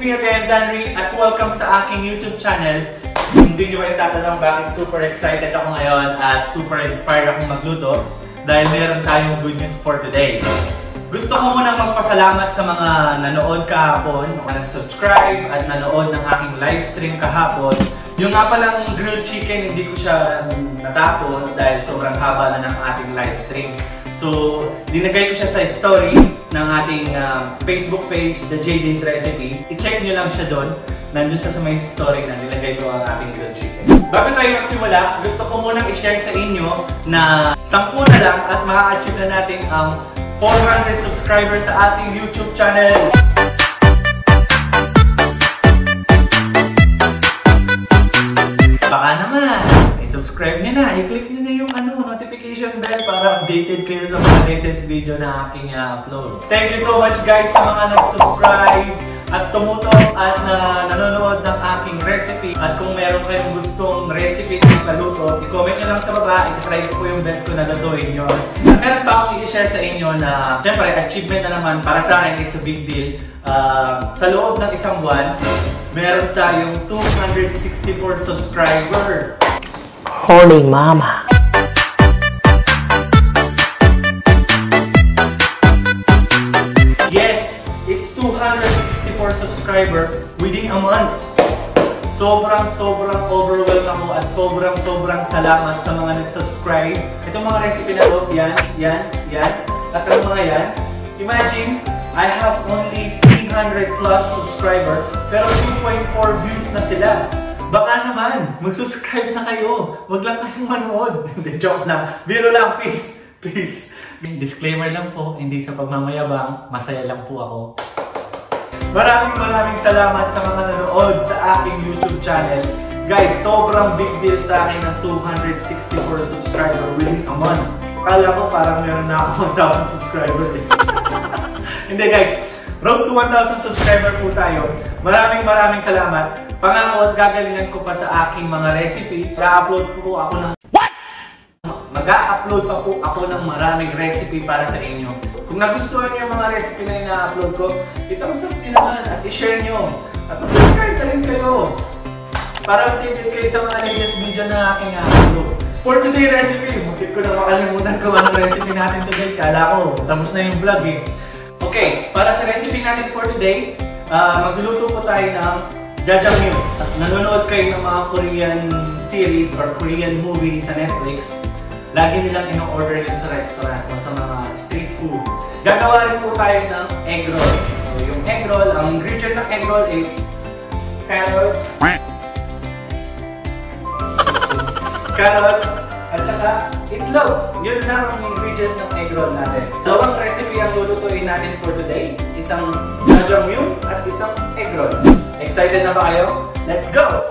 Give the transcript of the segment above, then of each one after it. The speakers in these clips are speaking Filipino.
me again, Danry, at welcome sa aking YouTube channel. Hindi nyo ba tatanong bakit super excited ako ngayon at super inspired akong magluto dahil meron tayong good news for today. Gusto ko munang magpasalamat sa mga nanood kahapon, mga nag-subscribe at nanood ng aking live stream kahapon. Yung nga palang grilled chicken, hindi ko siya natapos dahil sobrang haba na ng ating live stream. So, dinagay ko siya sa story ng ating Facebook page, The JD's Recipe. I-check nyo lang siya doon. Nandun sa may story na nilagay ko ang ating grilled chicken. Bago tayo magsimula, gusto ko munang i-share sa inyo na 10 na lang at ma-achieve na natin ang 400 subscribers sa ating YouTube channel. Baka naman, i-subscribe nyo na, i-click nyo na yung notification bell para updated kayo sa mga latest video na aking upload. Thank you so much guys sa mga nag-subscribe at tumutok at nanonood ng aking recipe. At kung meron kayong gustong recipe na paluto, i-comment nyo lang sa baba, i-try ko po yung best ko na lutuin yun. At meron pa akong i-share sa inyo na, syempre, achievement na naman para sa akin, it's a big deal. Sa loob ng isang buwan, meron tayong 264 subscriber. Holy mama! Yes, it's 264 subscriber within a month. Sobrang overwhelmed ako at sobrang salamat sa mga nag-subscribe. Itong mga recipe na to, yan, at ang mga yan. Imagine, I have only 300 plus subscriber, pero 2.4 views na sila. Baka naman, mag-subscribe na kayo. Wag lang kayong manood. Hindi, joke lang. Biro lang, peace. Disclaimer lang po, hindi sa pagmamayabang, masaya lang po ako. Maraming salamat sa mga nanood sa aking YouTube channel. Guys, sobrang big deal sa akin ng 264 subscriber within a month. Kala ko parang meron na ako 1,000 subscriber eh. Hindi guys, road to 1,000 subscriber po tayo. Maraming salamat. Pangako at gagalingan ko pa sa aking mga recipe. Mag-upload pa po ako ng maraming recipe para sa inyo. Kung nagustuhan niyo yung mga recipe na ina-upload ko, i-thumbs up niyo naman at i-share niyo. At mag-subscribe na rin kayo para updated kayo sa mga latest video na aking upload. For today recipe, muntik ko na makalimutan kung anong recipe natin today. Kala ko, tapos na yung vlog eh. Okay, para sa recipe natin for today, magluluto po tayo ng jjajangmyeon. At nanonood kayo ng mga Korean series or Korean movie sa Netflix, lagi nilang ino-order yun sa restaurant o sa mga street food. Gagawa rin po tayo ng egg roll. So yung egg roll, ang ingredient ng egg roll is carrots, at saka itlog. Yun lang ang ingredients ng egg roll natin. Dalawang recipe ang lulutuin natin for today. Isang jjajangmyeon at isang egg roll. Excited na ba kayo? Let's go!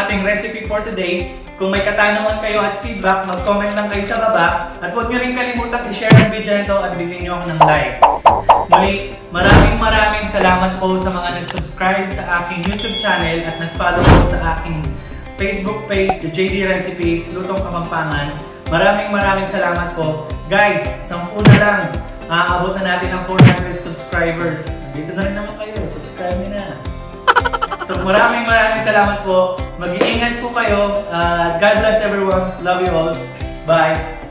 ating recipe for today. Kung may katanungan kayo at feedback, mag-comment lang kayo sa baba. At huwag nyo rin kalimutan i-share ang video nito at bigyan nyo ako ng likes. Muli, maraming salamat po sa mga nag-subscribe sa aking YouTube channel at nag-follow po sa aking Facebook page, The JD Recipes, Lutong Kapampangan. Maraming salamat po. Guys, 10 na lang. Aabot na natin ang 400 subscribers. Dito na rin naman kayo. Subscribe nyo na. So maraming salamat po. Mag-iingat po kayo. God bless everyone. Love you all. Bye.